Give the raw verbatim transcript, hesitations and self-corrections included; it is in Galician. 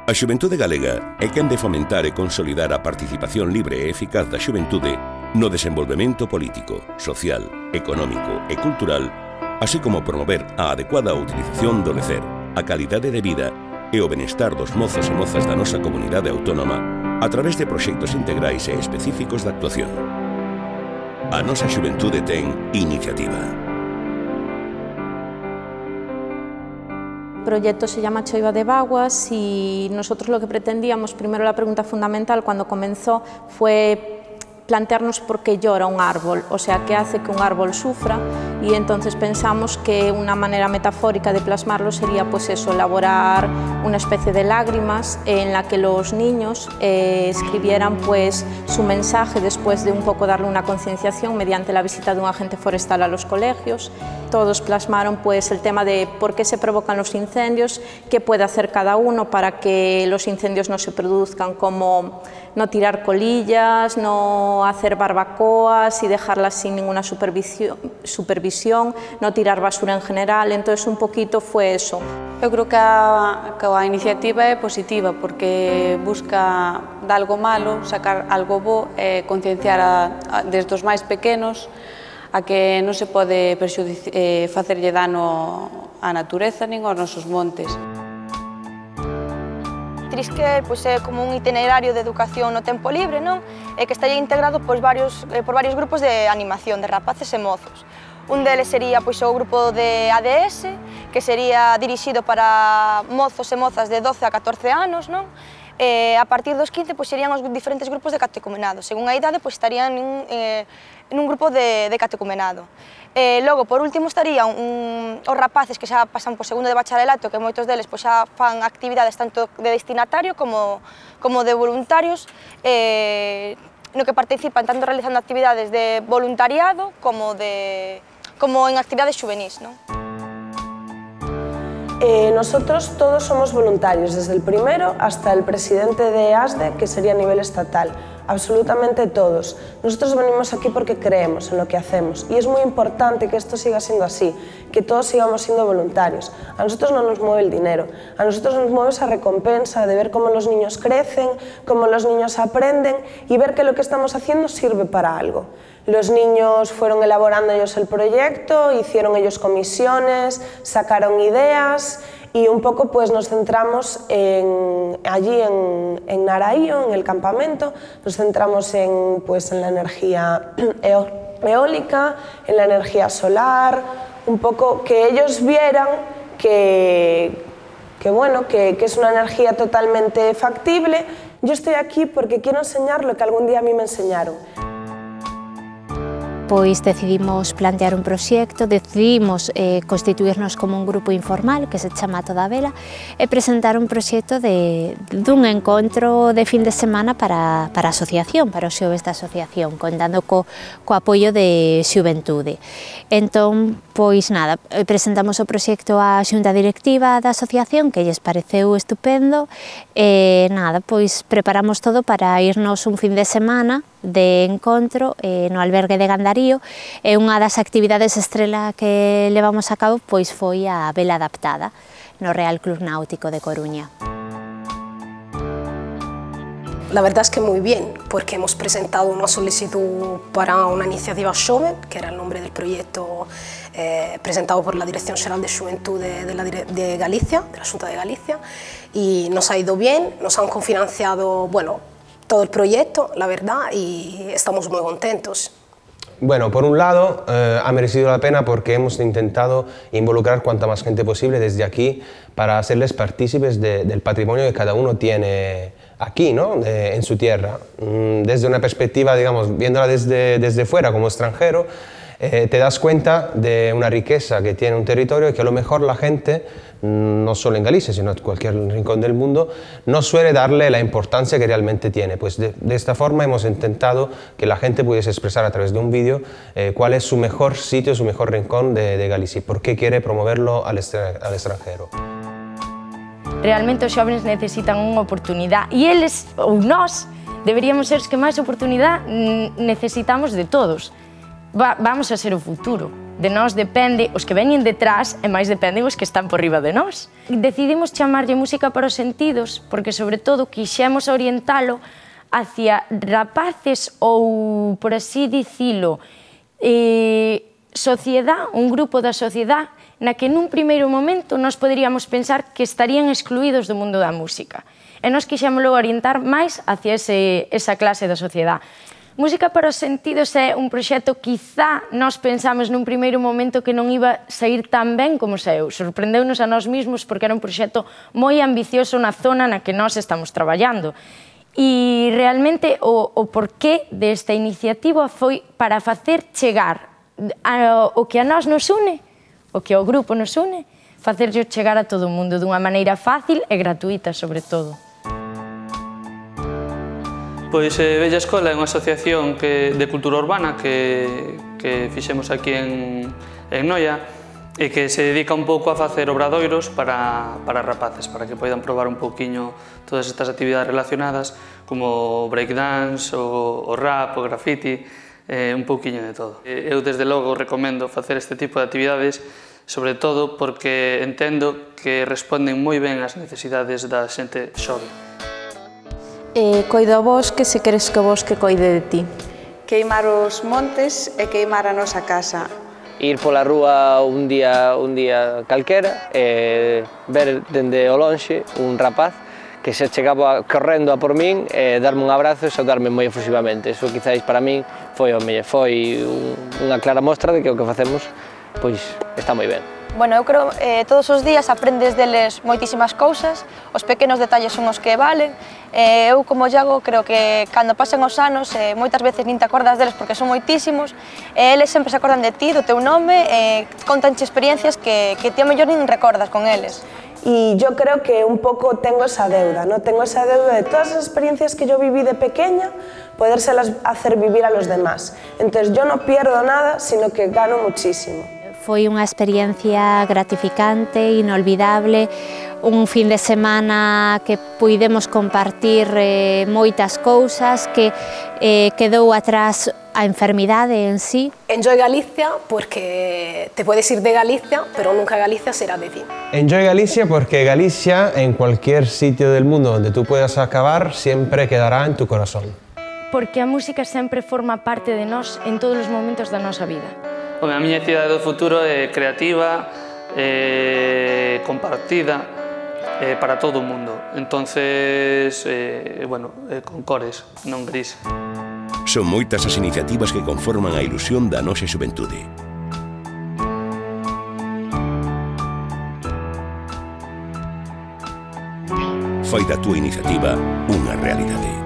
A xuventude galega é quen de fomentar e consolidar a participación libre e eficaz da xuventude no desenvolvemento político, social, económico e cultural, así como promover a adecuada utilización do lecer, a calidade de vida e o benestar dos mozos e mozas da nosa comunidade autónoma a través de proxectos integrais e específicos de actuación. A nosa xuventude ten iniciativa. El proyecto se llama Choiva de Baguas y nosotros lo que pretendíamos, primero la pregunta fundamental cuando comenzó fue plantearnos por qué llora un árbol, o sea, qué hace que un árbol sufra, y entonces pensamos que una manera metafórica de plasmarlo sería pues eso, elaborar una especie de lágrimas en la que los niños eh, escribieran pues su mensaje después de un poco darle una concienciación mediante la visita de un agente forestal a los colegios. Todos plasmaron pues el tema de por qué se provocan los incendios, qué puede hacer cada uno para que los incendios no se produzcan, como no tirar colillas, no hacer barbacoas y dejarlas sin ninguna supervisión, supervisión, no tirar basura en general, entonces un poquito fue eso. Eu creo que a, que a iniciativa é positiva porque busca de algo malo, sacar algo bo e concienciar a, a, desde os máis pequenos a que non se pode eh, facerlle dano á natureza nin aos nosos montes. Trisquel pois, é como un itinerario de educación no tempo libre, non? E que estaría integrado pois, varios, eh, por varios grupos de animación, de rapaces e mozos. Un deles sería pois, o grupo de A D S, que sería dirixido para mozos e mozas de doce a catorce anos, non? E a partir dos quince pois, serían os diferentes grupos de catecumenado. Según a idade, pois, estarían nun, eh, nun grupo de, de catecumenado. E logo, por último, estarían un, os rapaces que xa pasan por segundo de bacharelato, que moitos deles pois, xa fan actividades tanto de destinatario como, como de voluntarios, eh, no que participan tanto realizando actividades de voluntariado como, de, como en actividades juvenis, non? Eh, nosotros todos somos voluntarios, desde el primero hasta el presidente de A S D E, que sería a nivel estatal, absolutamente todos. Nosotros venimos aquí porque creemos en lo que hacemos y es muy importante que esto siga siendo así, que todos sigamos siendo voluntarios. A nosotros no nos mueve el dinero, a nosotros nos mueve esa recompensa de ver cómo los niños crecen, cómo los niños aprenden y ver que lo que estamos haciendo sirve para algo. Los niños fueron elaborando ellos el proyecto, hicieron ellos comisiones, sacaron ideas y un poco pues nos centramos en, allí en, en Naraío, en el campamento, nos centramos en, pues, en la energía eólica, en la energía solar, un poco que ellos vieran que, que, bueno, que, que es una energía totalmente factible. Yo estoy aquí porque quiero enseñar lo que algún día a mí me enseñaron. Pois decidimos plantear un proxecto, decidimos eh, constituirnos como un grupo informal que se chama Toda Vela e presentar un proxecto de, dun encontro de fin de semana para, para a asociación, para os xoves da asociación, contando co, co apoio de xuventude. Entón, pois nada, presentamos o proxecto á xunta directiva da asociación, que lles pareceu estupendo, e nada, pois preparamos todo para irnos un fin de semana de encontro eh, no albergue de Gandarío e unha das actividades estrela que levamos a cabo pois foi a vela adaptada no Real Club Náutico de Coruña. La verdad es que muy bien, porque hemos presentado una solicitud para una iniciativa Xove, que era el nombre del proyecto eh, presentado por la Dirección Xeral de Xuventud de, de, la, de Galicia, de la Xunta de Galicia, y nos ha ido bien, nos han cofinanciado, bueno, todo el proyecto, la verdad, y estamos muy contentos. Bueno, por un lado, eh, ha merecido la pena porque hemos intentado involucrar cuanta más gente posible desde aquí para hacerles partícipes de, del patrimonio que cada uno tiene aquí, ¿no? De, en su tierra. Desde una perspectiva, digamos, viéndola desde, desde fuera como extranjero, eh, te das cuenta de una riqueza que tiene un territorio y que a lo mejor la gente, no solo en Galicia, sino en cualquier rincón del mundo, no suele darle la importancia que realmente tiene. Pues de, de esta forma hemos intentado que la gente pudiese expresar a través de un vídeo eh, cuál es su mejor sitio, su mejor rincón de, de Galicia y por qué quiere promoverlo al, al extranjero. Realmente os xóvenes necesitan unha oportunidade e eles, ou nós, deberíamos ser os que máis oportunidade necesitamos de todos. Va, vamos a ser o futuro. De nós depende os que veñen detrás e máis dependen os que están por riba de nós. Decidimos chamarlle música para os sentidos porque, sobre todo, quixemos orientalo hacia rapaces ou, por así dicilo, eh, sociedade, un grupo da sociedade na que nun primeiro momento nós poderíamos pensar que estarían excluídos do mundo da música. E nós quixémoslo orientar máis hacia ese, esa clase da sociedade. Música para os sentidos é un proxecto quizá nós pensamos nun primeiro momento que non iba sair tan ben como saiu. Sorprendeu-nos a nós mesmos porque era un proxecto moi ambicioso na zona na que nós estamos traballando. E realmente o, o porqué desta iniciativa foi para facer chegar a, o que a nós nos une, o que ao grupo nos une, facerlle chegar a todo o mundo dunha maneira fácil e gratuita, sobre todo. Pois eh, Bella Escola é unha asociación que, de cultura urbana que, que fixemos aquí en, en Noia e que se dedica un pouco a facer obradoiros para, para rapaces, para que poidan probar un pouquiño todas estas actividades relacionadas como o breakdance, o, o rap, o graffiti, eh, un pouquiño de todo. Eu desde logo recomendo facer este tipo de actividades, sobre todo porque entendo que responden moi ben ás necesidades da xente xove. Eh, coida o bosque se queres que o bosque coide de ti. Queimar os montes e queimar a nosa casa. Ir pola rúa un día, un día calquera e ver dende o lonxe un rapaz que se chegaba correndo a por min e darme un abrazo e saudarme moi efusivamente. Iso quizáis para min foi, o mellor, foi un, unha clara mostra de que o que facemos pois está moi ben. Bueno, eu creo que eh, todos os días aprendes deles moitísimas cousas, os pequenos detalles son os que valen. Eh, eu, como Iago, creo que cando pasen os anos, eh, moitas veces nin te acordas deles porque son moitísimos, e eles sempre se acordan de ti, do teu nome, e eh, contanche experiencias que, que ti a mellor nin recordas con eles. Y yo creo que un poco tengo esa deuda, ¿no? Tengo esa deuda de todas las experiencias que yo viví de pequeña, podérselas hacer vivir a los demás. Entonces yo no pierdo nada, sino que gano muchísimo. Foi unha experiencia gratificante, inolvidable, un fin de semana que puidemos compartir eh, moitas cousas, que eh, quedou atrás a enfermidade en sí. Enjoy Galicia porque te puedes ir de Galicia, pero nunca Galicia será de ti. Enjoy Galicia porque Galicia, en cualquier sitio del mundo donde tú puedas acabar, siempre quedará en tu corazón. Porque a música sempre forma parte de nós en todos os momentos da nosa vida. Home, a miña cidade do futuro é creativa, é compartida, é para todo o mundo. Entonces, eh, bueno, eh, con cores, non gris. Son moitas as iniciativas que conforman a ilusión da nosa xuventude. Fai da túa iniciativa unha realidade.